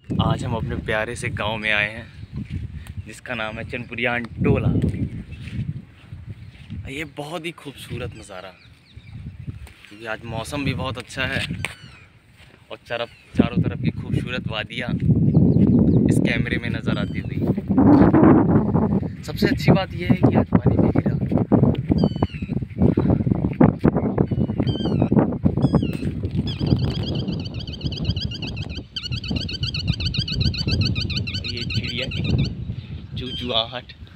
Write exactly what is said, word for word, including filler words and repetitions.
आज हम अपने प्यारे से गांव में आए हैं जिसका नाम है चनपुरियान टोला। ये बहुत ही खूबसूरत नज़ारा, क्योंकि आज मौसम भी बहुत अच्छा है और तरफ चारों तरफ की खूबसूरत वादियाँ इस कैमरे में नज़र आती हुई। सबसे अच्छी बात यह है कि आज पानी भी गिरा। ये चिड़िया की चूचुआहट